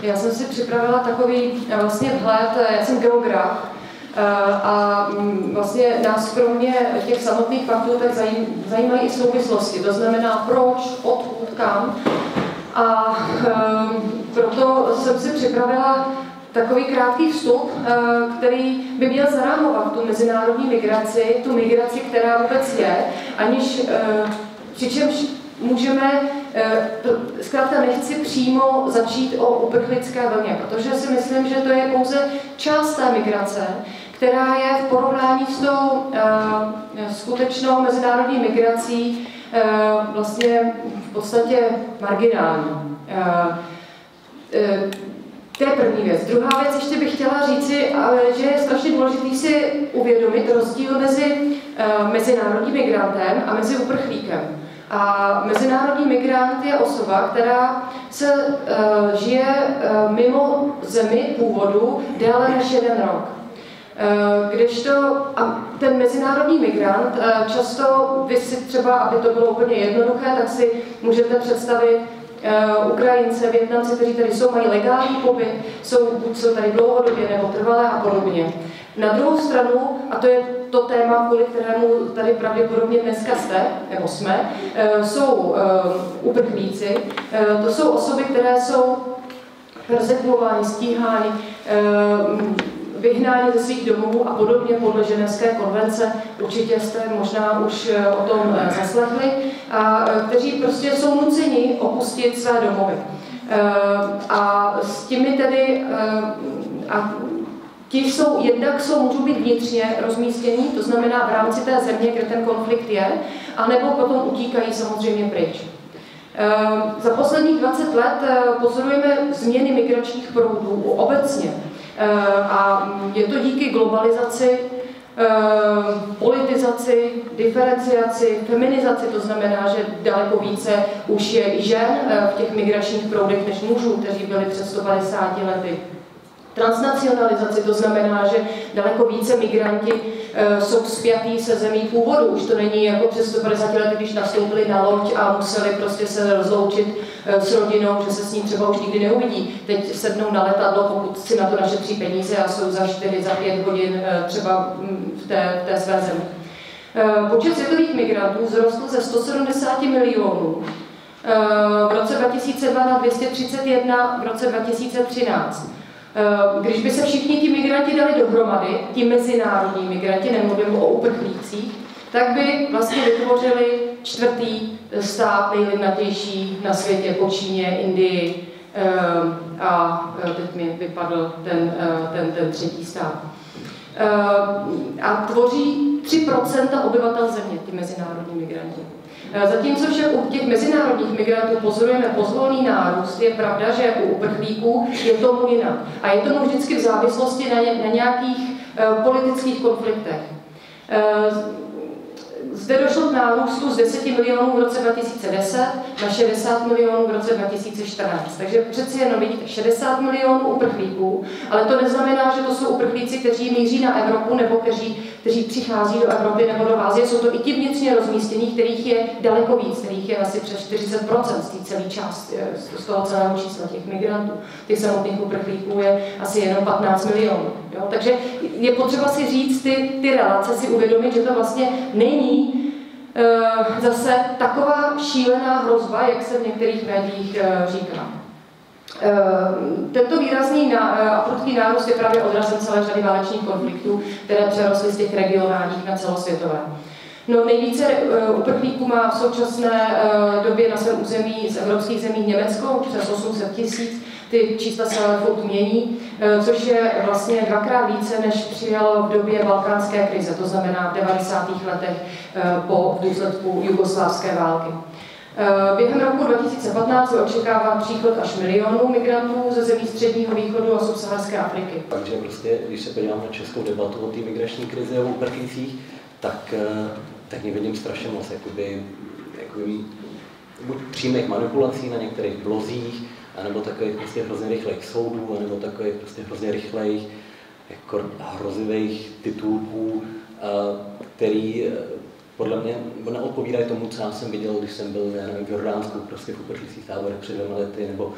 Já jsem si připravila takový vlastně vhled, já jsem geograf a vlastně nás kromě těch samotných faktů tak zajímají i souvislosti, to znamená proč, odkud, kam. A proto jsem si připravila takový krátký vstup, který by měl zarámovat tu mezinárodní migraci, tu migraci, která vůbec je, přičemž můžeme, zkrátka nechci přímo začít o uprchlické vlně, protože si myslím, že to je pouze část té migrace, která je v porovnání s tou skutečnou mezinárodní migrací vlastně v podstatě marginální. To je první věc. Druhá věc, ještě bych chtěla říci, že je strašně důležité si uvědomit rozdíl mezi mezinárodním migrantem a mezi uprchlíkem. A mezinárodní migrant je osoba, která se žije mimo zemi původu déle než 1 rok. A ten mezinárodní migrant, často vy si třeba, aby to bylo úplně jednoduché, tak si můžete představit Ukrajince, Vietnamce, kteří tady jsou, mají legální pobyt, buď jsou tady dlouhodobě nebo trvalé a podobně. Na druhou stranu, a to je to téma, kvůli kterému tady pravděpodobně dneska jste, nebo jsme, jsou uprchlíci. To jsou osoby, které jsou perzekvovány, stíhány, vyhnáni ze svých domovů a podobně podle Ženevské konvence. Určitě jste možná už o tom zaslechli. A kteří prostě jsou nuceni opustit své domovy. A s těmi tedy ti můžou být vnitřně rozmístění, to znamená v rámci té země, kde ten konflikt je, anebo potom utíkají samozřejmě pryč. Za posledních 20 let pozorujeme změny migračních proudů obecně. A je to díky globalizaci, politizaci, diferenciaci, feminizaci, to znamená, že daleko více už je i žen v těch migračních proudech než mužů, kteří byli před 150 lety. Transnacionalizaci, to znamená, že daleko více migranti jsou spjatí se zemí původu. Už to není jako před 150 lety, když nastoupili na loď a museli prostě se rozloučit s rodinou, že se s ní třeba už nikdy neuvidí. Teď sednou na letadlo, pokud si na to našetří peníze a jsou za 4, za 5 hodin třeba v té své zemi. Počet světových migrantů vzrostl ze 170 milionů v roce 2002 na 231 v roce 2013. Když by se všichni ti migranti dali dohromady, ti mezinárodní migranti, nemluvím o uprchlících, tak by vlastně vytvořili 4. stát nejlidnatější na světě po Číně, Indii a teď mi vypadl ten 3. stát. A tvoří 3% obyvatel země, ty mezinárodní migranti. Zatímco však u těch mezinárodních migrantů pozorujeme pozvolný nárůst, je pravda, že u uprchlíků je tomu jinak. A je tomu vždycky v závislosti na nějakých politických konfliktech. Zde došlo k nárůstu z 10 milionů v roce 2010 na 60 milionů v roce 2014. Takže přeci jenom vidíte 60 milionů uprchlíků, ale to neznamená, že to jsou uprchlíci, kteří míří na Evropu nebo kteří přichází do Evropy nebo do Asie. Jsou to i ti vnitřně rozmístění, kterých je daleko víc, kterých je asi přes 40% z té celé části, z toho celého čísla těch migrantů. Těch samotných uprchlíků je asi jenom 15 milionů. Jo? Takže je potřeba si říct ty relace, si uvědomit, že to vlastně není zase taková šílená hrozba, jak se v některých médiích říká. Tento výrazný a prudký nárůst je právě odrazem celé řady válečných konfliktů, které přerostly z těch regionálních na celosvětové. No, nejvíce uprchlíků má v současné době na svém území z evropských zemí Německo, přes 800 000. Ty čísla se ale furt mění, což je vlastně 2krát více, než přijalo v době balkánské krize, to znamená v 90. letech v důsledku jugoslávské války. Během roku 2015 se očekává příchod až milionů migrantů ze zemí Středního východu a subsaharské Afriky. Takže prostě, když se podívám na českou debatu o té migrační krizi a o uprchlících, tak nevidím strašně moc jakoby buď přímých manipulací na některých blozích, anebo takových prostě hrozně rychlých soudů, anebo takových prostě hrozně rychlých, jako hrozivých titulků, který podle mě neodpovídají tomu, co já jsem viděl, když jsem byl v Jordánsku, prostě v uprchlických táborech před 2 lety, nebo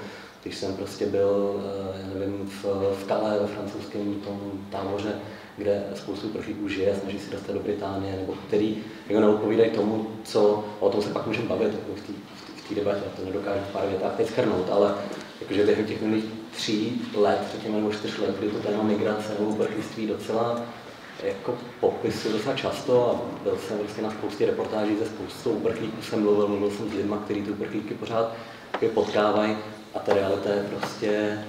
když jsem prostě byl, já nevím, v Calais, ve francouzském tom táboře, kde spoustu uprchlíků žije, snaží se dostat do Británie, nebo který jako neodpovídají tomu, co, o tom se pak můžeme bavit jako v té debatě, to nedokážu v pár větách teď shrnout, ale jakože během těch minulých 3 let, řekněme, nebo 4 let, kdy to téma migrace nebo uprchlictví docela jako popisuju docela často a byl jsem prostě na spoustě reportáží ze spoustou uprchlíků, jsem mluvil jsem s lidmi, kteří ty uprchlíky pořád potkávají a ta realita je prostě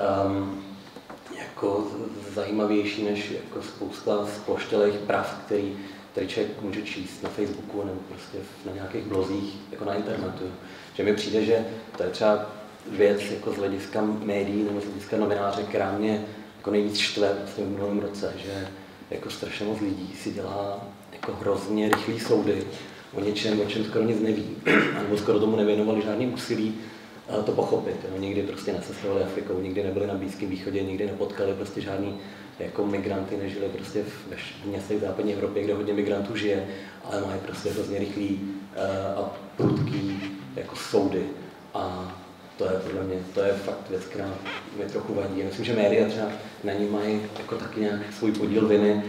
jako zajímavější než jako spousta sploštělých pravd, který člověk může číst na Facebooku nebo prostě na nějakých blozích jako na internetu. Že mi přijde, že to je třeba věc jako z hlediska médií nebo z hlediska novináře, která mě jako nejvíc štve vlastně v minulém roce, že jako strašně moc lidí si dělá jako hrozně rychlý soudy o něčem, o čem skoro nic neví, nebo skoro tomu nevěnovali žádný úsilí to pochopit. Jo. Nikdy prostě necestovali Afrikou, nikdy nebyli na Blízkém východě, nikdy nepotkali prostě žádný jako migranty, nežili prostě v městech západní Evropy, kde hodně migrantů žije, ale mají prostě hrozně rychlý a prudký jako soudy. A to je podle mě, to je fakt věc, která mě trochu vadí. Já myslím, že média třeba na ní mají jako taky nějak svůj podíl viny.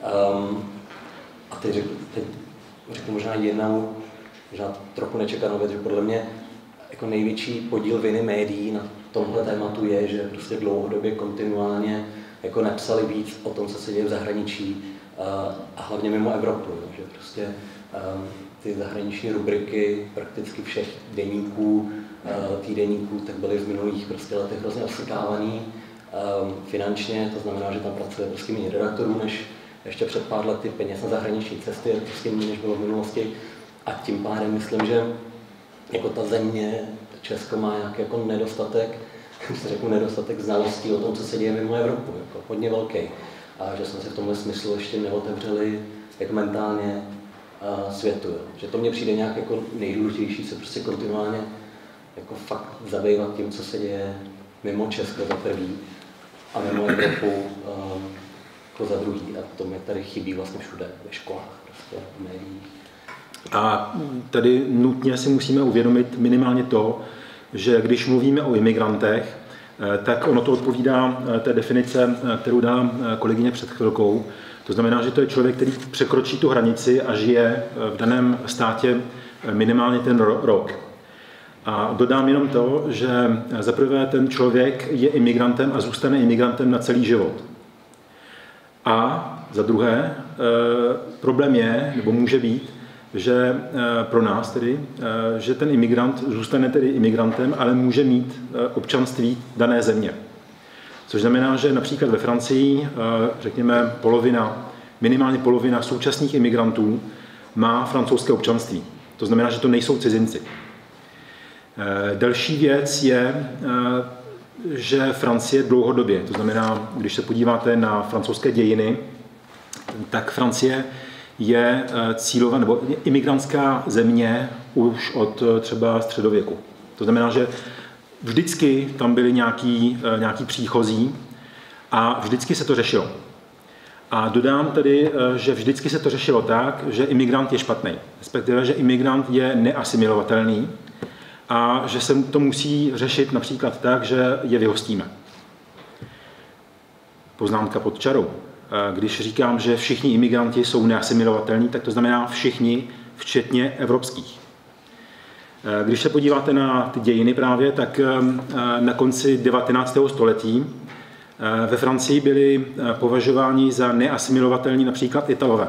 A teď řeknu možná jinou, možná trochu nečekanou věc, že podle mě jako největší podíl viny médií na tomhle tématu je, že prostě dlouhodobě kontinuálně jako nepsali víc o tom, co se děje v zahraničí a hlavně mimo Evropu. Že prostě ty zahraniční rubriky prakticky všech deníků, týdeníků, tak byly v minulých prostě letech hrozně osekávaný finančně, to znamená, že tam pracuje prostě méně redaktorů, než ještě před pár lety, peněz na zahraniční cesty je prostě méně, než bylo v minulosti a tím pádem myslím, že jako ta země, Česko má nějaký jako nedostatek, nedostatek znalostí o tom, co se děje mimo Evropu, jako hodně velký. A že jsme se v tomhle smyslu ještě neotevřeli jako mentálně světu. Jo. Že to mně přijde nějak jako nejdůležitější se prostě kontinuálně jako fakt zabývat tím, co se děje mimo Česko za prvý a mimo Evropu jako za druhý. A to mě tady chybí vlastně všude, ve školách, prostě v médiích. A tady nutně si musíme uvědomit minimálně to, že když mluvíme o imigrantech, tak ono to odpovídá té definice, kterou dala kolegyně před chvilkou. To znamená, že to je člověk, který překročí tu hranici a žije v daném státě minimálně ten rok. A dodám jenom to, že zaprvé ten člověk je imigrantem a zůstane imigrantem na celý život. A za druhé, problém je, nebo může být, že pro nás tedy, že ten imigrant zůstane tedy imigrantem, ale může mít občanství dané země. Což znamená, že například ve Francii, řekněme, minimálně polovina současných imigrantů má francouzské občanství. To znamená, že to nejsou cizinci. Další věc je, že Francie dlouhodobě, to znamená, když se podíváte na francouzské dějiny, tak Francie je cílová nebo imigrantská země už od třeba středověku. To znamená, že vždycky tam byli nějaký příchozí a vždycky se to řešilo. A dodám tedy, že vždycky se to řešilo tak, že imigrant je špatný, respektive, že imigrant je neasimilovatelný a že se to musí řešit například tak, že je vyhostíme. Poznámka pod čarou. Když říkám, že všichni imigranti jsou neasimilovatelní, tak to znamená všichni, včetně evropských. Když se podíváte na ty dějiny právě, tak na konci 19. století ve Francii byli považováni za neasimilovatelní například Italové.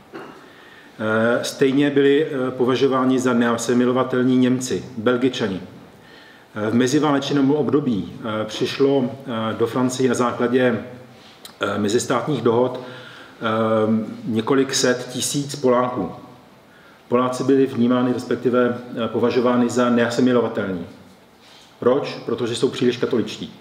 Stejně byli považováni za neasimilovatelní Němci, Belgičani. V meziválečném období přišlo do Francie na základě mezistátních dohod několik set tisíc Poláků. Poláci byli vnímáni, respektive považováni za neasimilovatelní. Proč? Protože jsou příliš katoličtí.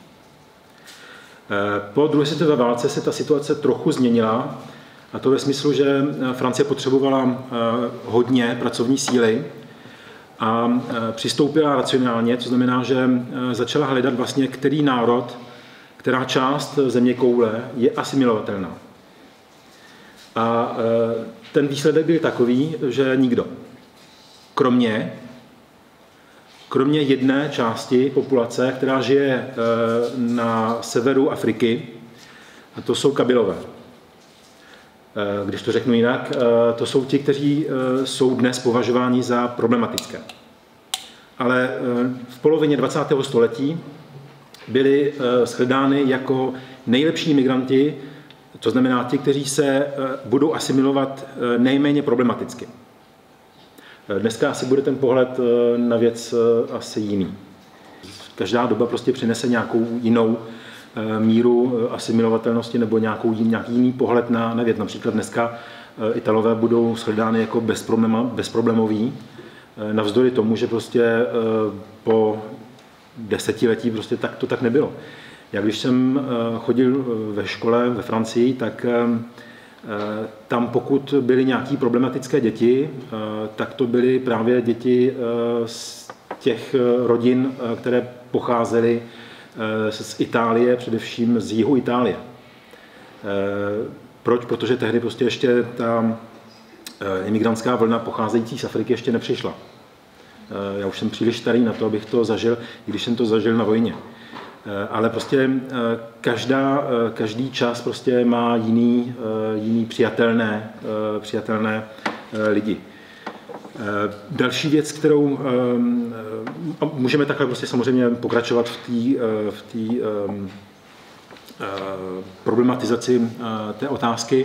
Po druhé světové válce se ta situace trochu změnila, a to ve smyslu, že Francie potřebovala hodně pracovní síly a přistoupila racionálně, to znamená, že začala hledat vlastně, který národ, která část zeměkoule je asimilovatelná. A ten výsledek byl takový, že nikdo. kromě jedné části populace, která žije na severu Afriky, a to jsou Kabilové. Když to řeknu jinak, to jsou ti, kteří jsou dnes považováni za problematické. Ale v polovině 20. století byli shledány jako nejlepší migranti, to znamená ti, kteří se budou asimilovat nejméně problematicky. Dneska asi bude ten pohled na věc asi jiný. Každá doba prostě přinese nějakou jinou míru asimilovatelnosti nebo nějaký jiný pohled na věc. Například dneska Italové budou shledány jako bezproblémoví, navzdory tomu, že prostě po desetiletí prostě to tak nebylo. Já když jsem chodil ve škole ve Francii, tak tam pokud byly nějaké problematické děti, tak to byly právě děti z těch rodin, které pocházely z Itálie, především z jihu Itálie. Proč? Protože tehdy prostě ještě ta imigrantská vlna pocházející z Afriky ještě nepřišla. Já už jsem příliš starý na to, abych to zažil, když jsem to zažil na vojně. Ale prostě každý čas prostě má jiný přijatelné lidi. Další věc, kterou můžeme takhle prostě samozřejmě pokračovat v té problematizaci té otázky.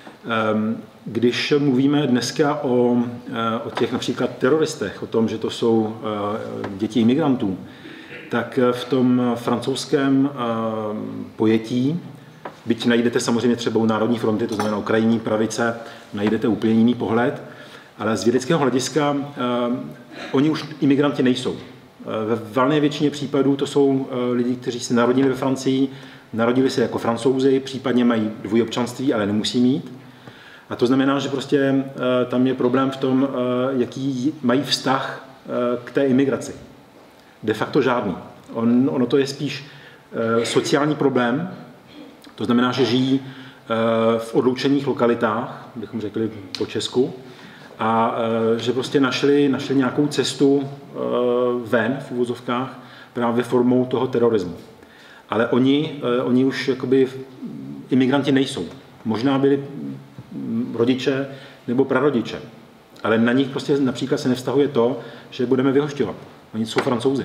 Když mluvíme dneska o těch například teroristech, o tom, že to jsou děti imigrantů, tak v tom francouzském pojetí, byť najdete samozřejmě třeba u Národní fronty, to znamená u krajní pravice, najdete úplně jiný pohled, ale z vědeckého hlediska oni už imigranti nejsou. Ve valné většině případů to jsou lidi, kteří se narodili ve Francii, narodili se jako Francouzi, případně mají dvojí občanství, ale nemusí mít. A to znamená, že prostě tam je problém v tom, jaký mají vztah k té imigraci. De facto žádný. Ono to je spíš sociální problém, to znamená, že žijí v odloučených lokalitách, bychom řekli po česku, a že prostě našli nějakou cestu ven v uvozovkách právě formou toho terorismu. Ale oni už jakoby imigranti nejsou. Možná byli rodiče nebo prarodiče, ale na nich prostě například se nevztahuje to, že budeme vyhošťovat. Oni jsou Francouzi.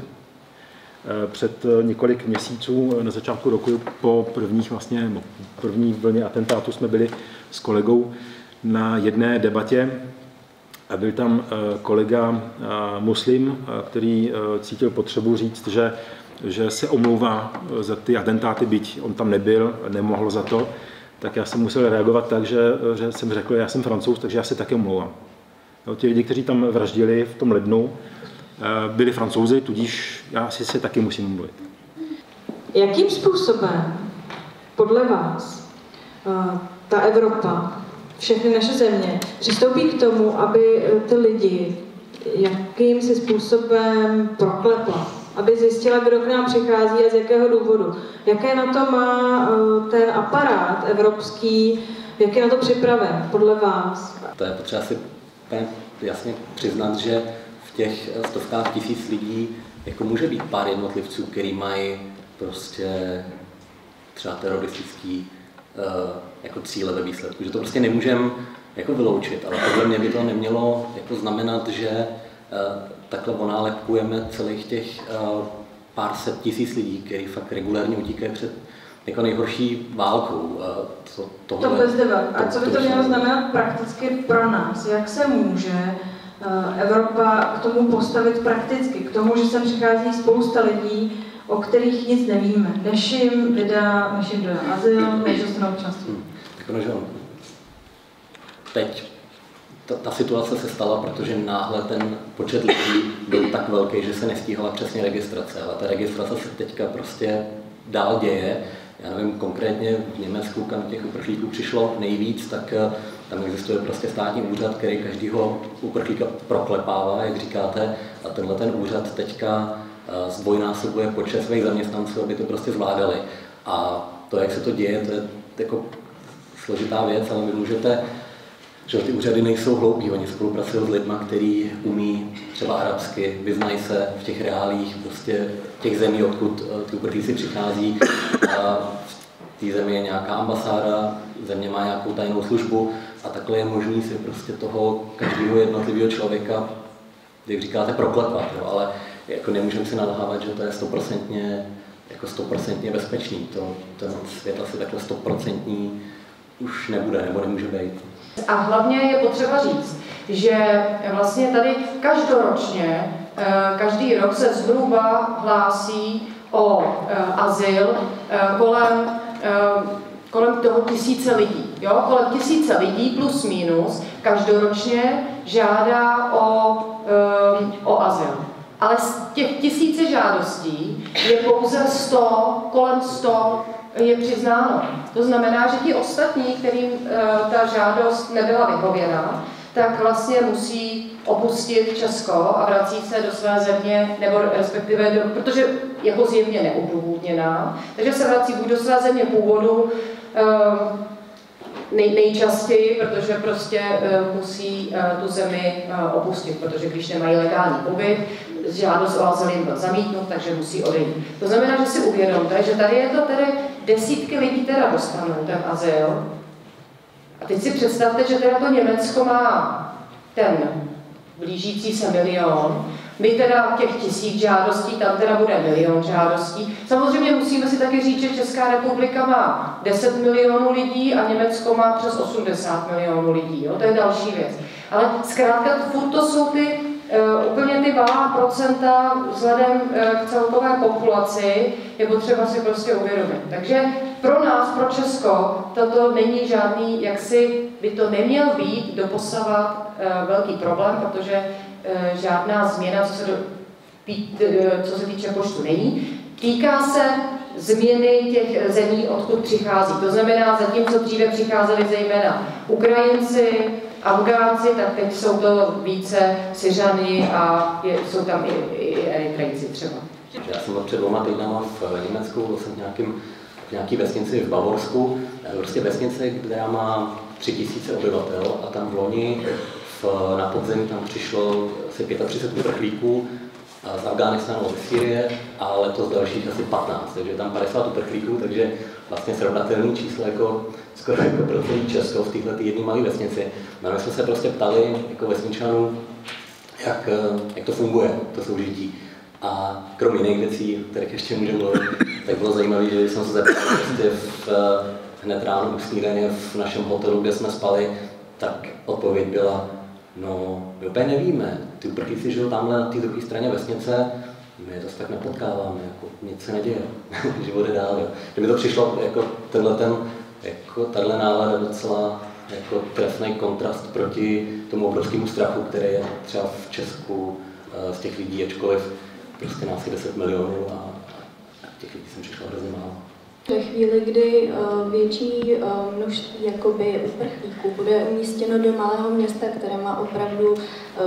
Před několik měsíců na začátku roku po první vlně atentátu jsme byli s kolegou na jedné debatě a byl tam kolega muslim, který cítil potřebu říct, že se omlouvá za ty atentáty, byť on tam nebyl, nemohl za to, tak já jsem musel reagovat tak, že jsem řekl, já jsem Francouz, takže já se také omlouvám. Ti lidi, kteří tam vraždili v tom lednu, byli Francouzi, tudíž já si se taky musím omluvit. Jakým způsobem podle vás ta Evropa, všechny naše země přistoupí k tomu, aby ty lidi jakýmsi způsobem proklepla, aby zjistila, kdo k nám přichází a z jakého důvodu. Jaké na to má ten aparát evropský, jak je na to připraven podle vás? To je potřeba si jasně přiznat, že v těch stovkách tisíc lidí jako může být pár jednotlivců, který mají prostě třeba teroristický jako cíle ve výsledku, že to prostě nemůžeme jako vyloučit, ale podle mě by to nemělo jako znamenat, že takhle onálepkujeme celých těch pár set tisíc lidí, kteří fakt regulérně utíkají před jako nejhorší válkou. To bez debat. A co by to mělo znamenat prakticky pro nás? Jak se může Evropa k tomu postavit prakticky? K tomu, že sem přichází spousta lidí, o kterých nic nevíme, než jim dá azyl, než dostanou občanství. Teď ta situace se stala, protože náhle ten počet lidí byl tak velký, že se nestíhala přesně registrace, ale ta registrace se teďka prostě dál děje. Já nevím, konkrétně v Německu, kam těch uprchlíků přišlo nejvíc, tak tam existuje prostě státní úřad, který každýho uprchlíka proklepává, jak říkáte, a tenhle ten úřad teďka zdvojnásobuje počet svých zaměstnanců, aby to prostě zvládali. A to, jak se to děje, to je jako složitá věc, ale vy můžete že ty úřady nejsou hloupí, oni spolupracují s lidmi, kteří umí třeba arabsky, vyznají se v těch reálích, prostě těch zemí, odkud ty uprchlíci přichází. V té zemi je nějaká ambasáda, země má nějakou tajnou službu a takhle je možný si prostě toho každého jednotlivého člověka, jak říkáte, proklepat, jo, ale jako nemůžeme si nalhávat, že to je 100% bezpečný. Ten svět asi takhle 100% už nebude nebo nemůže být. A hlavně je potřeba říct, že vlastně tady každoročně, každý rok se zhruba hlásí o azyl kolem toho 1000 lidí. Jo? Kolem 1000 lidí plus minus každoročně žádá o azyl. Ale z těch 1000 žádostí je pouze 100, kolem 100 je přiznáno. To znamená, že ti ostatní, kterým ta žádost nebyla vyhověna, tak vlastně musí opustit Česko a vrací se do své země, nebo respektive, protože je zjevně neodůvodněná, takže se vrací buď do své země původu, nejčastěji, protože prostě musí tu zemi opustit, protože když nemají legální pobyt, žádost o azyl jim byl zamítnut, takže musí odejít. To znamená, že si uvědomte, že tady je to tedy desítky lidí teda dostanou ten azyl. A teď si představte, že teda to Německo má ten blížící se 1 000 000. My teda těch 1000 žádostí, tam teda bude 1 000 000 žádostí. Samozřejmě musíme si taky říct, že Česká republika má 10 milionů lidí a Německo má přes 80 milionů lidí. Jo? To je další věc. Ale zkrátka furt to jsou ty úplně ty malá procenta vzhledem k celkové populaci je potřeba si prostě uvědomit. Takže pro nás, pro Česko, toto není žádný, jaksi by to neměl být doposavat velký problém, protože žádná změna, co se týče počtu, není. Týká se změny těch zemí, odkud přichází. To znamená, zatímco dříve přicházeli zejména Ukrajinci, Afgánci, tak teď jsou to více Syřany a jsou tam i Eritrejci třeba. Já jsem před 2 týdnama v Německu, byl jsem v nějaké vesnici v Bavorsku, prostě vesnice, která má 3000 obyvatel a tam v loni na podzim tam přišlo asi 35 uprchlíků z Afghánistánu, ze Sýrie a letos dalších asi 15, takže tam 50 uprchlíků, takže vlastně srovnatelné číslo jako skoro jako pro celý Česko v této jedné malé vesnici. No, my jsme se prostě ptali jako vesničanů, jak to funguje, to soužití. A kromě jiných věcí, o kterých ještě můžeme mluvit, tak bylo zajímavé, že jsem se zeptal prostě hned ráno u snídaně v našem hotelu, kde jsme spali, tak odpověď byla, no, my úplně nevíme, ty uprchlíci žijou tamhle na té druhé straně vesnice, my je zase tak nepotkáváme, jako nic se neděje, život je dál. Že mi to přišlo jako tahle nálada docela jako trefný kontrast proti tomu obrovskému strachu, který je třeba v Česku z těch lidí, ačkoliv prostě nás je 10 milionů a těch lidí jsem přišlo hrozně málo. Ve chvíli, kdy větší množství jakoby uprchlíků bude umístěno do malého města, které má opravdu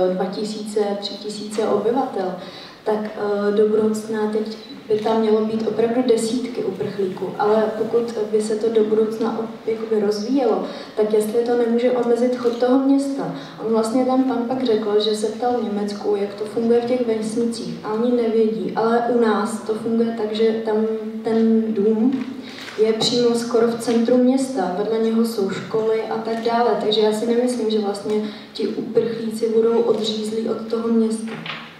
2000–3000 obyvatel, tak do budoucna teď by tam mělo být opravdu desítky uprchlíků, ale pokud by se to do budoucna jakoby rozvíjelo, tak jestli to nemůže omezit chod toho města. On vlastně tam pan pak řekl, že se ptal v Německu, jak to funguje v těch vesnicích a oni nevědí, ale u nás to funguje tak, že tam ten dům je přímo skoro v centru města, vedle něho jsou školy a tak dále, takže já si nemyslím, že vlastně ti uprchlíci budou odřízlí od toho města.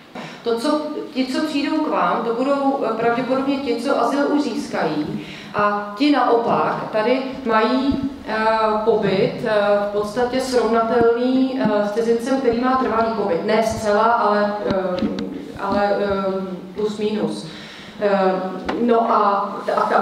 Ti, co přijdou k vám, to budou pravděpodobně ti, co azyl už získají a ti naopak tady mají pobyt v podstatě srovnatelný s cizincem, který má trvalý pobyt. Ne zcela, ale plus minus. No a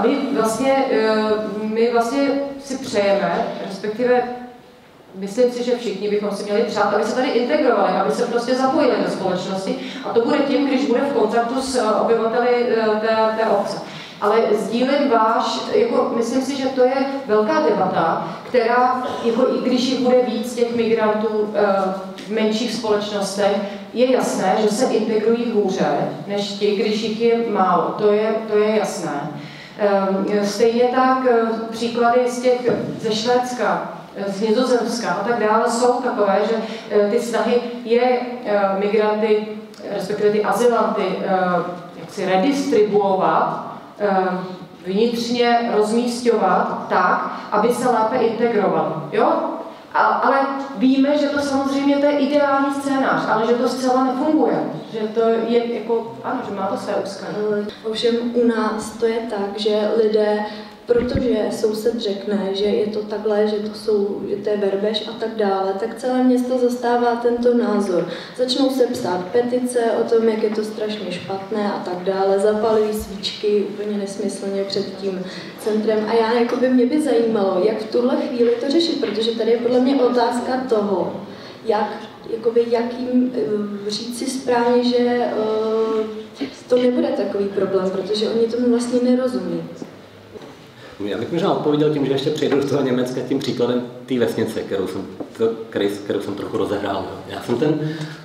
my vlastně si přejeme, respektive myslím si, že všichni bychom si měli přát, aby se tady integrovali, aby se prostě zapojili do společnosti a to bude tím, když bude v kontaktu s obyvateli té obce. Ale sdílet myslím si, že to je velká debata, která, i když jich bude víc těch migrantů v menších společnostech, je jasné, že se integrují hůře, než ti, když jich je málo. To je jasné. Stejně tak příklady ze Švédska. z Nizozemska a tak dále jsou takové, že ty snahy je migranty, respektive ty azylanty, jaksi redistribuovat, vnitřně rozmísťovat tak, aby se lépe integrovali. Jo? Ale víme, že to samozřejmě to je ideální scénář, ale že to zcela nefunguje. Že to je jako, ano, že má to své úskalí. Ovšem u nás to je tak, že lidé, protože soused řekne, že je to takhle, že to je verbež a tak dále, tak celé město zastává tento názor. Začnou se psát petice o tom, jak je to strašně špatné a tak dále, zapalují svíčky úplně nesmyslně před tím centrem a mě by zajímalo, jak v tuhle chvíli to řešit, protože tady je podle mě otázka toho, jak jim říct si správně, že to nebude takový problém, protože oni tomu vlastně nerozumí. Já bych možná odpověděl tím, že ještě přejdu do toho Německa tím příkladem té vesnice, kterou jsem trochu rozehrál. Já jsem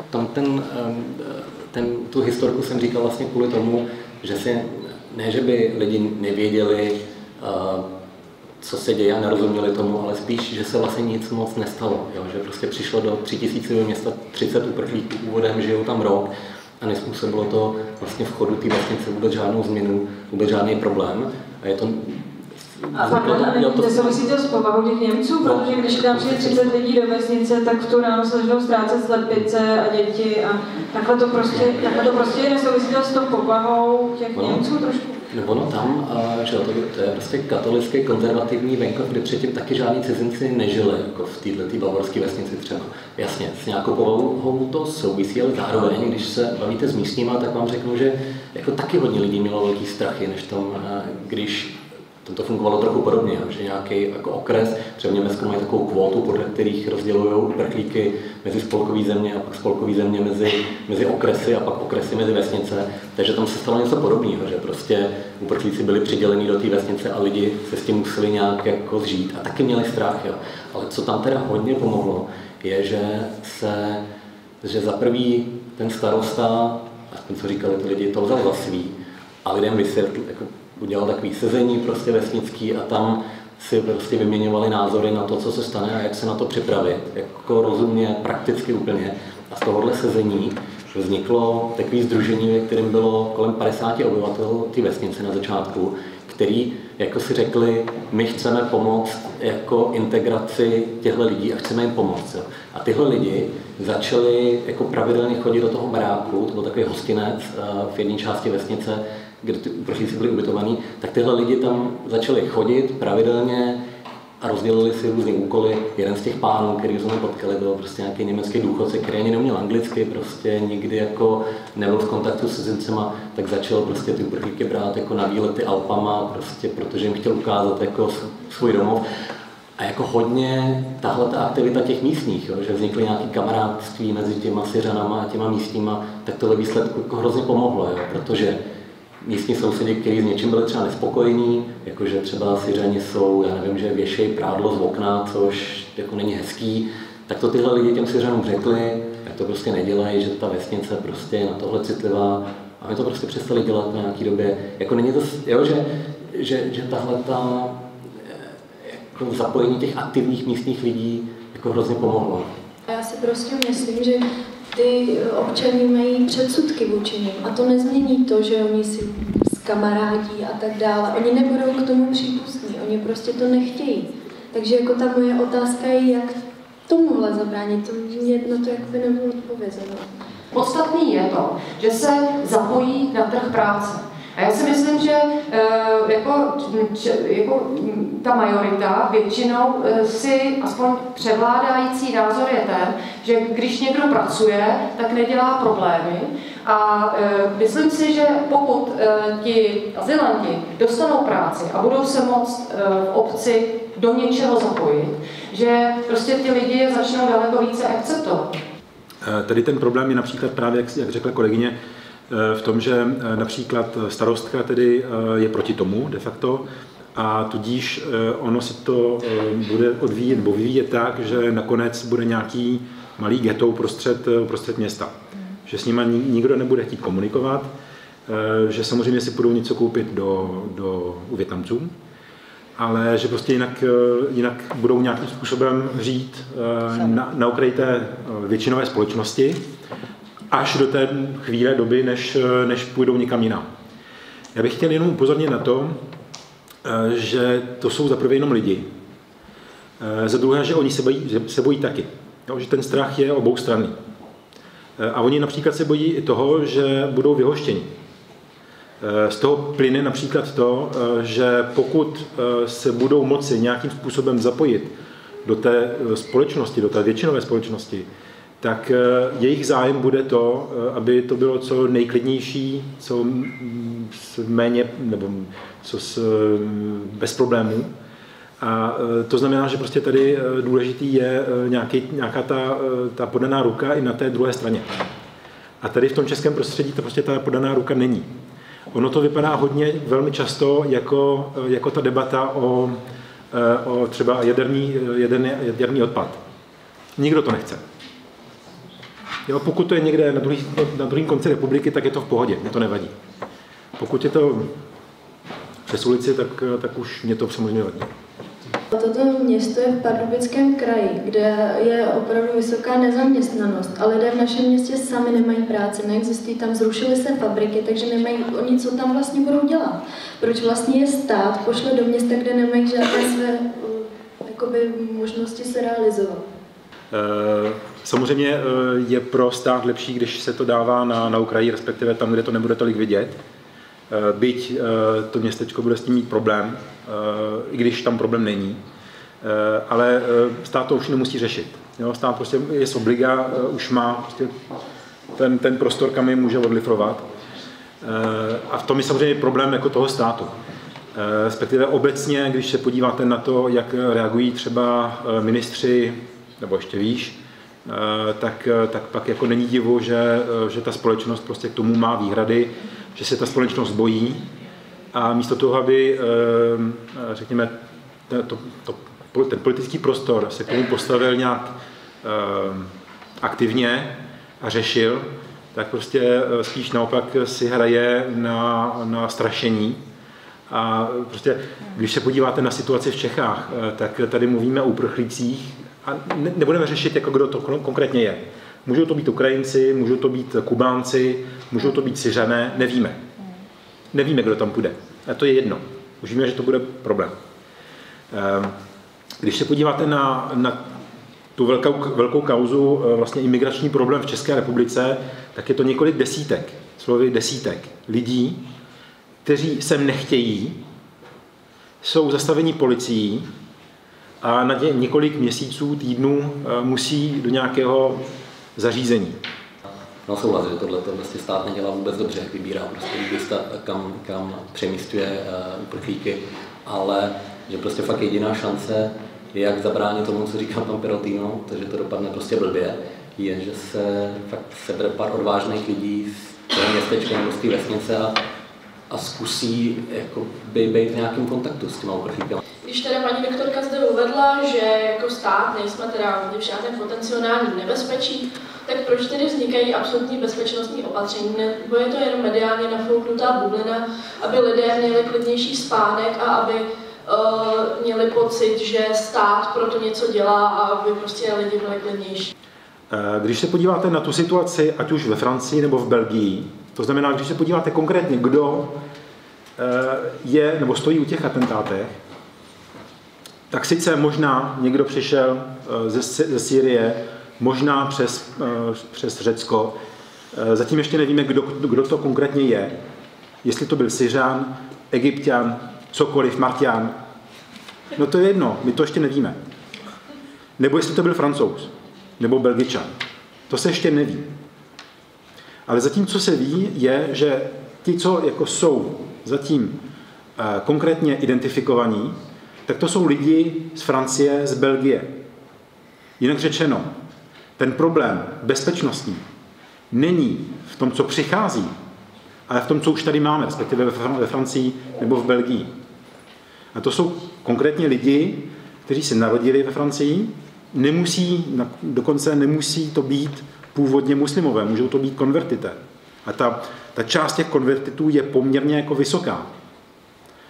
tu historku jsem říkal vlastně kvůli tomu, že ne, že by lidi nevěděli, co se děje a nerozuměli tomu, ale spíš, že se vlastně nic moc nestalo. Jo? Že prostě přišlo do 3000 města 30 uprchlíků úvodem, žijou tam rok a nezpůsobilo to vlastně v chodu té vesnice vůbec žádnou změnu, vůbec žádný problém. A je to a nesouvisí to s povahou těch Němců, protože když tam přijde 30 lidí do vesnice, tak v tu ráno se začnou ztrácet slepice a děti a takhle to prostě nesouvisí to s tou povahou těch Němců trošku. Ono tam, že to je prostě katolický konzervativní venkov, kde předtím taky žádní cizinci nežili, jako v této bavorské vesnici třeba. Jasně, s nějakou povahou to souvisí, ale zároveň, když se bavíte s místníma, tak vám řeknu, že jako taky hodně lidí mělo velký strachy, než tam, když to fungovalo trochu podobně, že nějaký jako okres, třeba v Německu mají takovou kvótu, podle kterých rozdělují uprchlíky mezi spolkové země a pak spolkové země mezi okresy a pak okresy mezi vesnice. Takže tam se stalo něco podobného, že prostě uprchlíci byli přiděleni do té vesnice a lidi se s tím museli nějak jako zžít a taky měli strach. Jo. Ale co tam teda hodně pomohlo, je, že za prvý ten starosta, aspoň co říkali ty lidi, to vzal za svý a lidem vysvětlil, jako udělal takový sezení prostě vesnický a tam si prostě vyměňovali názory na to, co se stane a jak se na to připravit, jako rozumně, prakticky úplně. A z tohohle sezení vzniklo takové sdružení, ve kterém bylo kolem 50 obyvatel té vesnice na začátku, který jako si řekli, my chceme pomoct jako integraci těchto lidí a chceme jim pomoct. Jo. A tyhle lidi začali jako pravidelně chodit do toho baráku, to byl takový hostinec v jedné části vesnice, kde ty uprchlíci byli ubytovaní, tak tyhle lidi tam začali chodit pravidelně a rozdělili si různé úkoly. Jeden z těch pánů, který jsme potkali, byl prostě nějaký německý důchodce, který ani neuměl anglicky, prostě nikdy jako nebyl v kontaktu s cizincema, tak začal prostě ty uprchlíky brát jako na výlety Alpama, prostě protože jim chtěl ukázat jako svůj domov. A jako hodně tahle ta aktivita těch místních, jo, že vznikly nějaké kamarádství mezi těma Syřanama a těma místníma, tak to ve výsledku jako hrozně pomohlo, jo, protože místní sousedi, kteří s něčím byli třeba nespokojení, jakože třeba Syřani jsou, já nevím, že věšejí prádlo z okna, což jako není hezký, tak to tyhle lidi těm Syřanům řekli, tak to prostě nedělají, že ta vesnice prostě je na tohle citlivá a my to prostě přestali dělat na nějaký době. Jako není to, jo, že tahle ta jako zapojení těch aktivních místních lidí jako hrozně pomohlo. A já si prostě myslím, že ty občané mají předsudky vůči nim a to nezmění to, že oni si skamarádí a tak dále. Oni nebudou k tomu přípustní, oni prostě to nechtějí. Takže jako ta moje otázka je, jak tomuhle zabránit, to mě na to jakoby nebylo odpovězeno. Podstatný je to, že se zapojí na trh práce. A já si myslím, že jako ta majorita většinou si aspoň převládající názor je ten, že když někdo pracuje, tak nedělá problémy. A myslím si, že pokud ti azylanti dostanou práci a budou se moct v obci do něčeho zapojit, že prostě ty lidi začnou daleko více akceptovat. Tady ten problém je například právě, jak řekla kolegyně, v tom, že například starostka tedy je proti tomu de facto a tudíž ono si to bude odvíjet nebo vyvíjet tak, že nakonec bude nějaký malý ghetto uprostřed města. Že s nima nikdo nebude chtít komunikovat, že samozřejmě si budou něco koupit u Vietnamců ale že prostě jinak budou nějakým způsobem žít na okraji té většinové společnosti až do té chvíle, doby, než půjdou někam jinam. Já bych chtěl jenom upozornit na to, že to jsou za prvé jenom lidi, za druhé, že oni se bojí taky, jo, že ten strach je oboustranný. A oni například se bojí i toho, že budou vyhoštěni. Z toho plyne například to, že pokud se budou moci nějakým způsobem zapojit do té společnosti, do té většinové společnosti, tak jejich zájem bude to, aby to bylo co nejklidnější, co méně, nebo bez problémů. A to znamená, že prostě tady důležitý je nějaká ta podaná ruka i na té druhé straně. A tady v tom českém prostředí to prostě ta podaná ruka není. Ono to vypadá velmi často jako ta debata o třeba jaderný odpad. Nikdo to nechce. Jo, pokud to je někde na druhém konci republiky, tak je to v pohodě, mě to nevadí. Pokud je to přes ulici, tak už mě to samozřejmě vadí. Toto město je v Pardubickém kraji, kde je opravdu vysoká nezaměstnanost a lidé v našem městě sami nemají práci, neexistují tam, zrušily se fabriky, takže nemají oni, co tam vlastně budou dělat. Proč vlastně je stát pošle do města, kde nemají žádné své možnosti se realizovat? Samozřejmě je pro stát lepší, když se to dává na okraji, respektive tam, kde to nebude tolik vidět. Byť to městečko bude s tím mít problém, i když tam problém není. Ale stát to už nemusí řešit. Jo, stát prostě je z obliga, už má prostě ten prostor, kam je může odlifrovat. A v tom je samozřejmě problém jako toho státu. Respektive obecně, když se podíváte na to, jak reagují třeba ministři, nebo ještě výš, tak pak jako není divu, že ta společnost prostě k tomu má výhrady, že se ta společnost bojí a místo toho, aby, řekněme, ten politický prostor se k tomu postavil nějak aktivně a řešil, tak prostě spíš naopak si hraje na strašení. A prostě, když se podíváte na situaci v Čechách, tak tady mluvíme o uprchlících a nebudeme řešit, jako kdo to konkrétně je. Můžou to být Ukrajinci, můžou to být Kubánci, můžou to být Syřané, nevíme. Nevíme, kdo tam půjde. A to je jedno. Už víme, že to bude problém. Když se podíváte na tu velkou kauzu, vlastně imigrační problém v České republice, tak je to několik desítek, slovy desítek lidí, kteří sem nechtějí, jsou zastaveni policií a na několik měsíců, týdnů musí do nějakého zařízení. No souhlas, že tohle vlastně stát nedělá vůbec dobře, jak vybírá prostě místa, kam přemístuje uprchlíky, ale že prostě fakt jediná šance, jak zabránit tomu, co říká pan Perotino, takže to dopadne prostě blbě, je, že se fakt sebere pár odvážných lidí z toho městečka nebo z té vesnice a zkusí jako být v nějakém kontaktu s těma uprchlíkama. Když teda paní doktorka zde uvedla, že jako stát nejsme teda v žádném potenciálním nebezpečí, tak proč tedy vznikají absolutní bezpečnostní opatření? Nebo je to jenom mediálně nafouknutá bublina, aby lidé měli klidnější spánek a aby měli pocit, že stát pro to něco dělá a aby prostě lidi byli klidnější? Když se podíváte na tu situaci, ať už ve Francii nebo v Belgii, to znamená, když se podíváte konkrétně, kdo je nebo stojí u těch atentátech, tak sice možná někdo přišel ze Sýrie, možná přes Řecko. Zatím ještě nevíme, kdo to konkrétně je. Jestli to byl Syřan, Egypťan, cokoliv, Marťan. No to je jedno, my to ještě nevíme. Nebo jestli to byl Francouz, nebo Belgičan. To se ještě neví. Ale zatím, co se ví, je, že ti, co jako jsou zatím konkrétně identifikovaní, tak to jsou lidi z Francie, z Belgie. Jinak řečeno, ten problém bezpečnostní není v tom, co přichází, ale v tom, co už tady máme, respektive ve Francii nebo v Belgii. A to jsou konkrétně lidi, kteří se narodili ve Francii, dokonce nemusí to být původně muslimové, můžou to být konvertité. A ta část těch konvertitů je poměrně jako vysoká.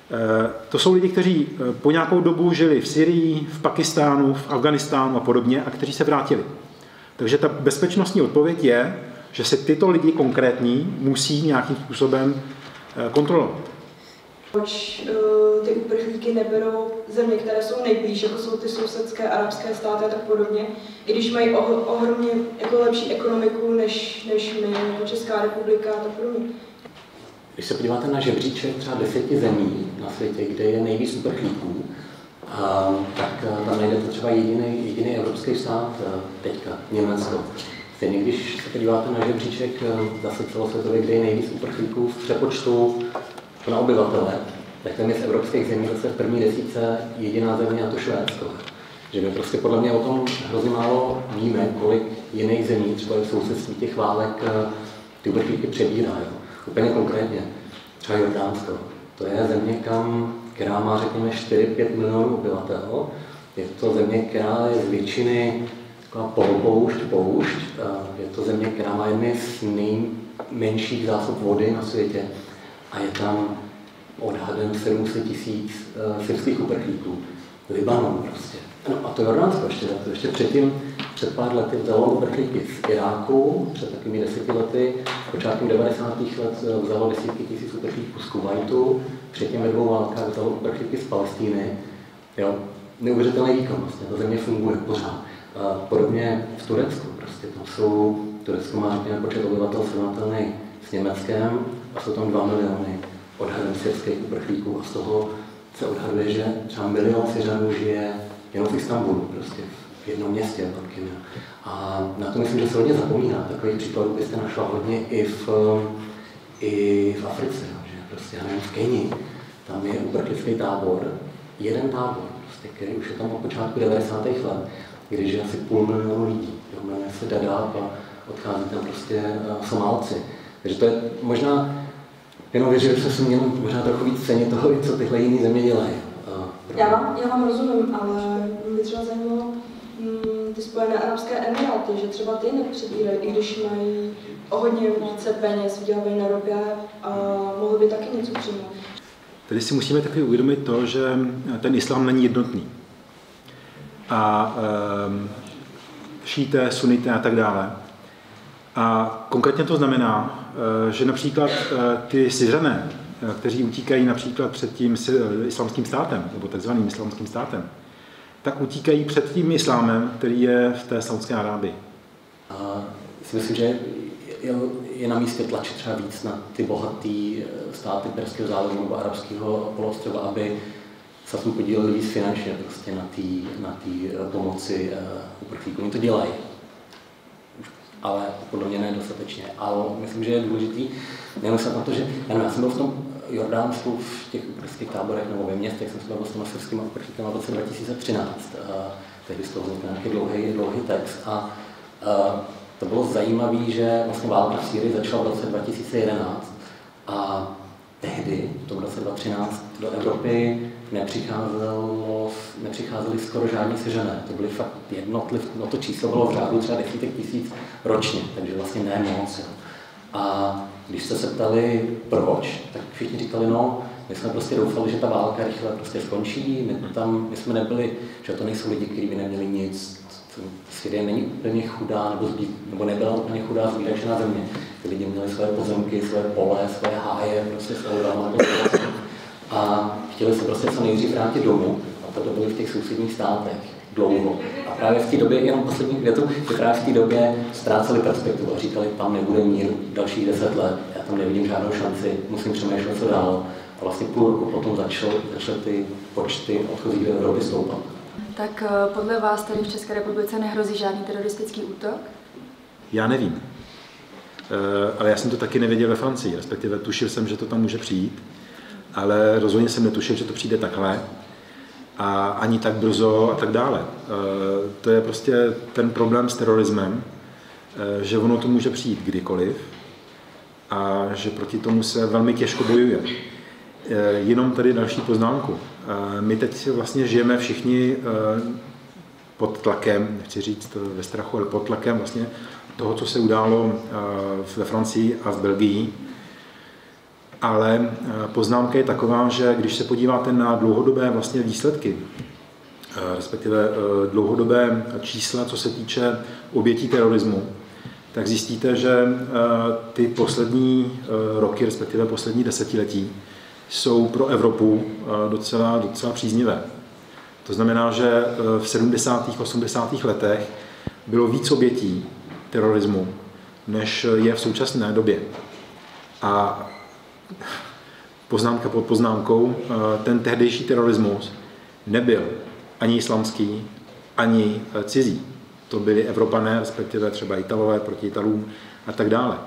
To jsou lidi, kteří po nějakou dobu žili v Syrii, v Pakistánu, v Afghánistánu a podobně a kteří se vrátili. Takže ta bezpečnostní odpověď je, že se tyto lidi konkrétní musí nějakým způsobem kontrolovat. Proč ty uprchlíky neberou země, které jsou nejblíž, jako jsou ty sousedské arabské státy a tak podobně, i když mají ohromně jako lepší ekonomiku než my, jako Česká republika a tak podobně. Když se podíváte na žebříček třeba 10 zemí na světě, kde je nejvíc uprchlíků, tak tam najdete třeba jediný evropský stát, teďka Německo. Stejně když se podíváte na žebříček zase celosvětově, kde je nejvíc uprchlíků v přepočtu na obyvatele, tak tam je z evropských zemí zase v první desítce jediná země, a to Švédsko. Že my prostě podle mě o tom hrozně málo víme, kolik jiných zemí, třeba v sousedství těch válek, ty uprchlíky přebírají. Úplně konkrétně, třeba Jordánsko. To je země, která má, řekněme, 4-5 milionů obyvatel. Je to země, která je z většiny taková poušť. Je to země, která má jedny z nejmenších zásob vody na světě. A je tam odhadem 700 000 syrských uprchlíků. Libanon prostě. No a to Jordánsko ještě předtím, před pár lety vzalo uprchlíky z Iráku, před takovými 10 lety, počátkem 90. let vzalo desítky tisíc uprchlíků z Kuwaitu, předtím ve 2 válkách vzalo uprchlíky z Palestiny. Jo, neuvěřitelný výkon, vlastně, ta země funguje pořád. Podobně v Turecku, prostě tam jsou, Turecko má řekněme počet obyvatel srovnatelný s Německem a jsou tam 2 miliony odhadem syrských uprchlíků a z toho se odhaduje, že třeba 1 milion Syřanů žije jenom v Istanbulu, prostě v jednom městě. A na to myslím, že se hodně zapomíná. Takových příkladů byste našla hodně i v Africe, že prostě, já nevím, v Keni, tam je uprchlický tábor, jeden tábor, prostě, který už je tam od počátku 90. let, když je asi 500 000 lidí. Jmenuje se Dadaab a odchází tam prostě Somálci. Takže to je možná, jenom věřím, že se měl možná trochu víc cenit toho, co tyhle jiné země dělají. Já vám rozumím, ale mě třeba zajímalo ty Spojené arabské emiráty, že třeba ty nepřebírají, i když mají o hodně více peněz, vydělávají na ropě a mohli by taky něco přijmout. Tedy si musíme taky uvědomit to, že ten islám není jednotný. A šíité, sunité a tak dále. A konkrétně to znamená, že například ty Syřané, kteří utíkají například před tím islámským státem, nebo takzvaným islámským státem, tak utíkají před tím islámem, který je v té Saudské Arábii. A si myslím, že je na místě tlačit třeba víc na ty bohatý státy Perského zálivu nebo Arabského poloostrova, aby se tam podíleli víc finančně prostě na té pomoci uprchlíkům. Oni to dělají, ale podle mě ne dostatečně. Ale myslím, že je důležitý nemyslet na to, že já jsem byl v tom Jordánsku v těch uprchlických táborech nebo ve městech, jsem se byl vlastně s syrskými uprchlíky v roce 2013. Tehdy z toho vznikl nějaký dlouhý text. A to bylo zajímavé, že vlastně válka v Sýrii začala v roce 2011 a tehdy, v tom roce 2013, do Evropy nepřicházeli skoro žádní Syřané. To byly fakt to číslo bylo v řádu třeba desítek tisíc ročně, takže vlastně ne moc. A když jste se ptali proč, tak všichni říkali, no, my jsme prostě doufali, že ta válka rychle prostě skončí, my jsme nebyli, že to nejsou lidi, kteří by neměli nic, Syrie není úplně chudá, nebo nebyla úplně chudá zbíračená země. Ty lidi měli své pozemky, své pole, své háje, prostě svou dámu a chtěli se prostě co nejdřív vrátit domů, a proto byli v těch sousedních státech dlouho. A právě v té době, jenom poslední větu, že právě v té době ztráceli perspektivu a říkali, tam nebude mír dalších 10 let, já tam nevidím žádnou šanci, musím přemýšlet, co dál. A vlastně půl roku potom začaly ty počty odchozích do Evropy stoupat. Tak podle vás tady v České republice nehrozí žádný teroristický útok? Já nevím. Ale já jsem to taky nevěděl ve Francii, respektive tušil jsem, že to tam může přijít, ale rozhodně jsem netušil, že to přijde takhle a ani tak brzo a tak dále. To je prostě ten problém s terorismem, že ono to může přijít kdykoliv a že proti tomu se velmi těžko bojuje. Jenom tady další poznámku. My teď vlastně žijeme všichni pod tlakem, nechci říct ve strachu, ale pod tlakem vlastně toho, co se událo ve Francii a v Belgii. Ale poznámka je taková, že když se podíváte na dlouhodobé vlastně výsledky, respektive dlouhodobé čísla, co se týče obětí terorismu, tak zjistíte, že ty poslední roky, respektive poslední desetiletí, jsou pro Evropu docela příznivé. To znamená, že v 70. 80. letech bylo víc obětí terorismu, než je v současné době. A poznámka pod poznámkou, ten tehdejší terorismus nebyl ani islamský, ani cizí. To byli Evropané, respektive třeba Italové proti Italům a tak dále.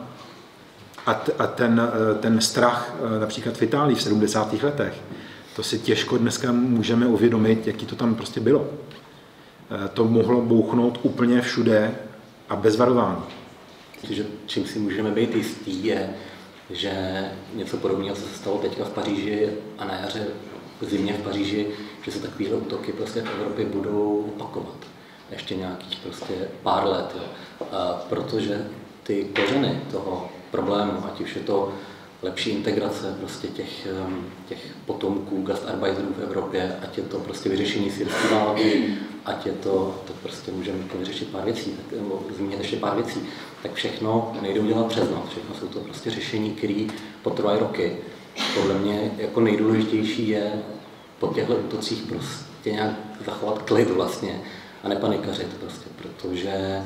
A ten strach například v Itálii v 70. letech, to si těžko dneska můžeme uvědomit, jaký to tam prostě bylo. To mohlo bouchnout úplně všude a bez varování. Čím si můžeme být jistý je, že něco podobného se stalo teďka v Paříži a na jaře, v zimě v Paříži, že se takovéhle útoky prostě v Evropě budou opakovat. Ještě nějakých prostě pár let. Jo. Protože ty kořeny toho problému, ať už je to lepší integrace prostě těch potomků gastarbeiterů v Evropě, ať je to prostě vyřešení syrské války, ať je to prostě můžeme vyřešit pár věcí, nebo zmínit ještě pár věcí, tak všechno nejde udělat přes noc. Všechno jsou to prostě řešení, které potrvají roky. Podle mě jako nejdůležitější je po těchto útocích prostě nějak zachovat klid vlastně a nepanikařit prostě, protože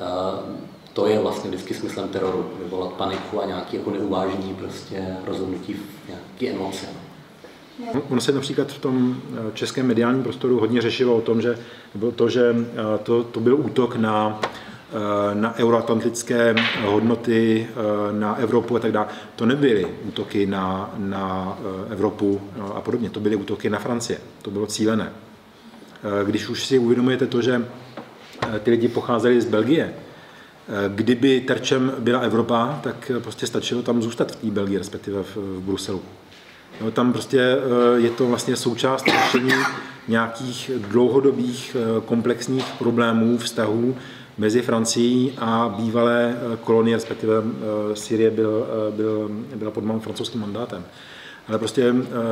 to je vlastně vždycky smyslem teroru, vyvolat paniku a nějaké jako neuvážení prostě rozhodnutí v nějaké emoce. Ono se například v tom českém mediálním prostoru hodně řešilo o tom, že to byl útok na euroatlantické hodnoty, na Evropu a tak dále. To nebyly útoky na Evropu a podobně, to byly útoky na Francii. To bylo cílené. Když už si uvědomujete to, že ty lidi pocházeli z Belgie, kdyby terčem byla Evropa, tak prostě stačilo tam zůstat v té Belgii, respektive v Bruselu. No, tam prostě je to vlastně součást řešení nějakých dlouhodobých komplexních problémů, vztahů mezi Francií a bývalé kolonie, respektive Sýrie byla pod francouzským mandátem. Ale prostě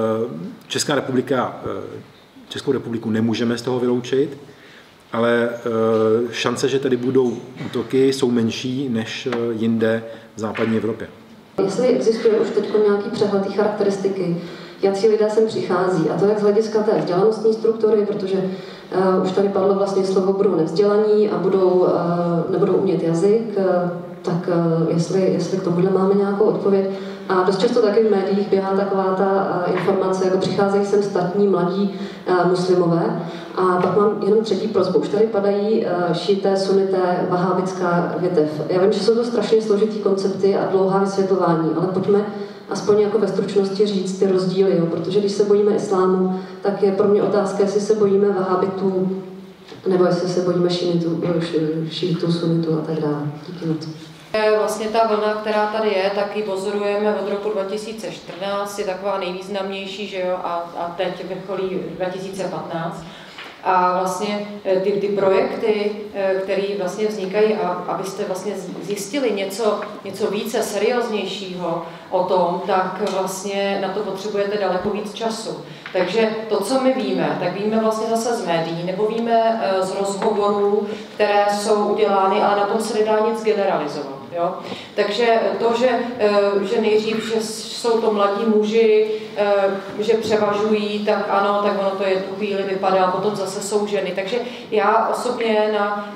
Českou republiku nemůžeme z toho vyloučit, ale šance, že tady budou útoky, jsou menší než jinde v západní Evropě. Jestli existuje už teď nějaký přehled té charakteristiky, jaký lidé sem přichází, a to jak z hlediska té vzdělanostní struktury, protože už tady padlo vlastně slovo, budou nevzdělaní a nebudou umět jazyk, tak jestli k tomuhle máme nějakou odpověď. A dost často taky v médiích běhá taková ta informace, jako přicházejí sem statní mladí muslimové. A pak mám jenom třetí prosbu. Už tady padají šíité, sunité, vahábická větev. Já vím, že jsou to strašně složitý koncepty a dlouhá vysvětlování, ale pojďme aspoň jako ve stručnosti říct ty rozdíly, jo? Protože když se bojíme islámu, tak je pro mě otázka, jestli se bojíme vahábitů, nebo jestli se bojíme šíitů, sunitů a tak dále. Díky moc. Vlastně ta vlna, která tady je, tak ji pozorujeme od roku 2014, je taková nejvýznamnější, že jo, a teď vrcholí 2015. A vlastně ty projekty, které vlastně vznikají, abyste vlastně zjistili něco více serióznějšího o tom, tak vlastně na to potřebujete daleko víc času. Takže to, co my víme, tak víme vlastně zase z médií, nebo víme z rozhovorů, které jsou udělány, ale na tom se nedá nic generalizovat. Jo? Takže to, že nejdřív, že jsou to mladí muži, že převažují, tak ano, tak ono to je tu chvíli vypadá, potom zase jsou ženy. Takže já osobně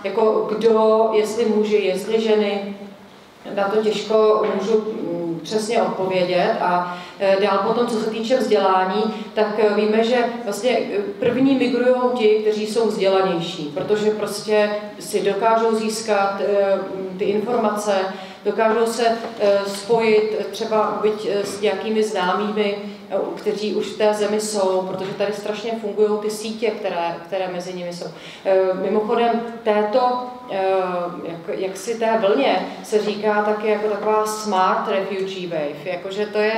jestli muži, jestli ženy, na to těžko můžu přesně odpovědět. A dál potom, co se týče vzdělání, tak víme, že vlastně první migrují ti, kteří jsou vzdělanější, protože prostě si dokážou získat ty informace, dokážou se spojit třeba byť s nějakými známými, kteří už v té zemi jsou, protože tady strašně fungují ty sítě, které mezi nimi jsou. Mimochodem jaksi té vlně se říká taky jako taková smart refugee wave, jakože to je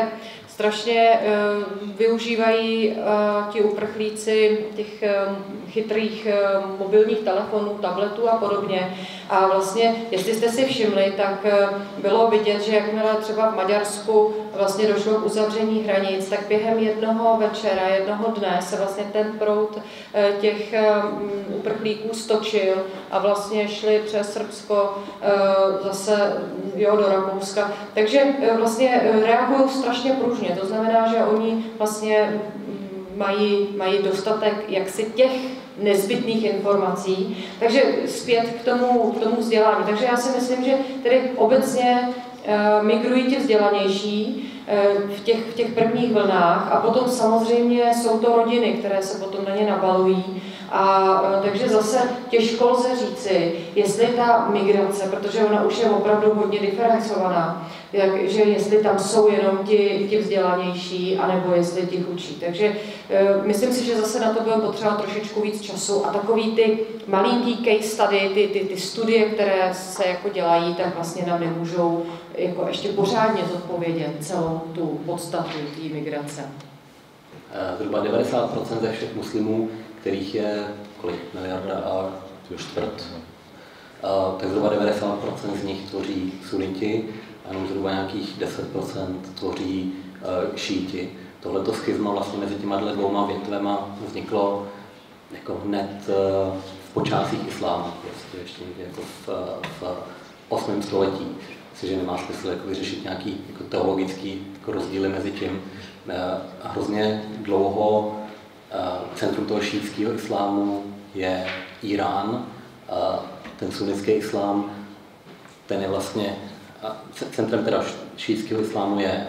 strašně využívají ti uprchlíci těch chytrých mobilních telefonů, tabletů a podobně. A vlastně, jestli jste si všimli, tak bylo vidět, že jakmile třeba v Maďarsku vlastně došlo k uzavření hranic, tak během jednoho večera, jednoho dne se vlastně ten proud těch uprchlíků stočil a vlastně šli přes Srbsko zase do Rakouska. Takže vlastně reagují strašně pružně. To znamená, že oni vlastně mají dostatek jaksi těch nezbytných informací. Takže zpět k tomu vzdělání. Takže já si myslím, že tedy obecně migrují ti vzdělanější v těch prvních vlnách a potom samozřejmě jsou to rodiny, které se potom na ně nabalují. Takže zase těžko lze říci, jestli ta migrace, protože ona už je opravdu hodně diferencovaná, že jestli tam jsou jenom ti vzdělanější, anebo jestli ti chudší. Takže myslím si, že zase na to bylo potřeba trošičku víc času a takový ty malinký case study, ty studie, které se jako dělají, tak vlastně nám nemůžou jako ještě pořádně zodpovědět celou tu podstatu té migrace. Zhruba 90% ze všech muslimů, kterých je kolik miliarda a čtvrt, tak zhruba 90% z nich tvoří suniti a jenom zhruba nějakých 10% tvoří šíti. Tohleto schizma vlastně mezi těma dvouma větvema vzniklo jako hned v počátcích islámu, prostě ještě někde jako v 8. století. Myslím, že nemá smysl jako vyřešit nějaký jako teologický jako rozdíly mezi tím. Hrozně dlouho centrum toho šítského islámu je Irán. Ten sunnitský islám, ten je vlastně centrem teda šítského islámu je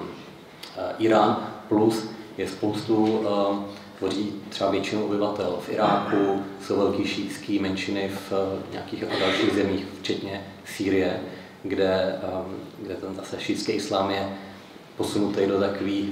Irán, plus je spoustu, tvoří třeba většinu obyvatel v Iráku, jsou velký šítský menšiny v nějakých dalších zemích, včetně Sýrie, kde ten zase šítský islám je posunutý do takový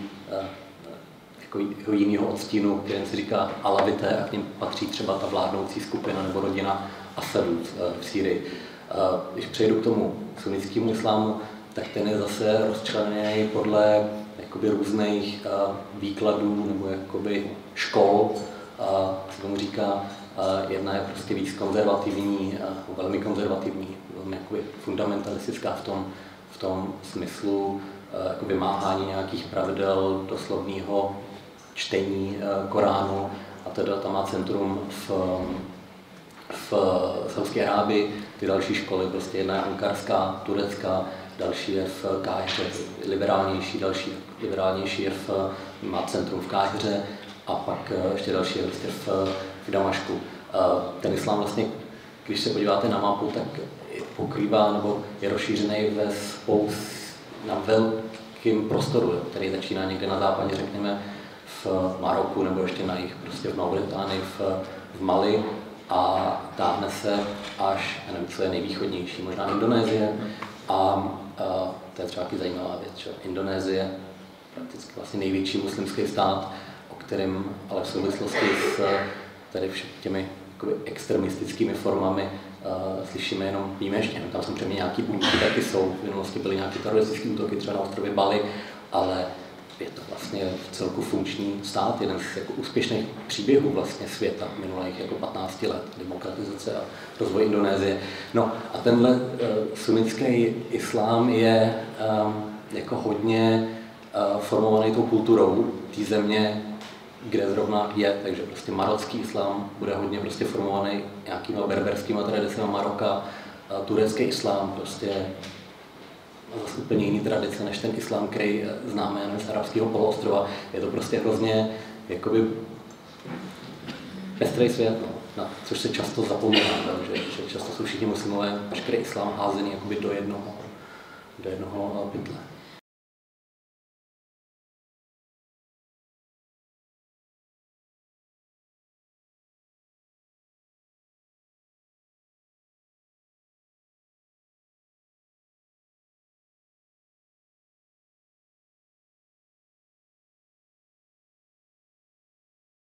jako jiného odstínu, kterým se říká Alavité, a k něm patří třeba ta vládnoucí skupina nebo rodina Asadů v Sýrii. Když přejdu k tomu sunnickému islámu, tak ten je zase rozčleněný podle jakoby různých výkladů nebo jakoby škol, se tomu říká. Jedna je prostě víc konzervativní, velmi konzervativní, velmi jakoby fundamentalistická v tom smyslu jako vymáhání nějakých pravidel doslovného čtení Koránu, a teda tam má centrum v Saudské Arábii. Ty další školy, prostě jedna je ankarská, turecká, další je v Káhiře, liberálnější, další liberálnější má centrum v Káhiře a pak ještě další je prostě v Damašku. Ten islám vlastně, když se podíváte na mapu, tak pokrývá nebo je rozšířený na velkým prostoru, který začíná někde na západě, řekněme, v Maroku nebo ještě na jih, prostě v Mauritánii, v Mali a táhne se až, já nevím, co je nejvýchodnější, možná Indonésie a to je třeba taky zajímavá věc, že Indonésie prakticky vlastně největší muslimský stát, o kterém ale v souvislosti s tady těmi extremistickými formami slyšíme jenom výjimečně. Tam samozřejmě nějaký útoky taky jsou, v minulosti byly nějaké teroristické útoky třeba na ostrově Bali, ale je to vlastně v celku funkční stát, jeden z jako úspěšných příběhů vlastně světa minulých jako 15 let, demokratizace a rozvoj Indonésie. No a tenhle sunnitský islám je jako hodně formovaný tou kulturou té země, kde zrovna je, takže prostě marocký islám bude hodně prostě formovaný nějakými berberskými tradicemi Maroka, turecký islám prostě zase úplně jiný tradice než ten islám, který známe jen z arabského poloostrova. Je to prostě hrozně jakoby pestrý svět, no, na což se často zapomíná, že často jsou všichni muslimové veškerý islám házený jakoby do jednoho pytle.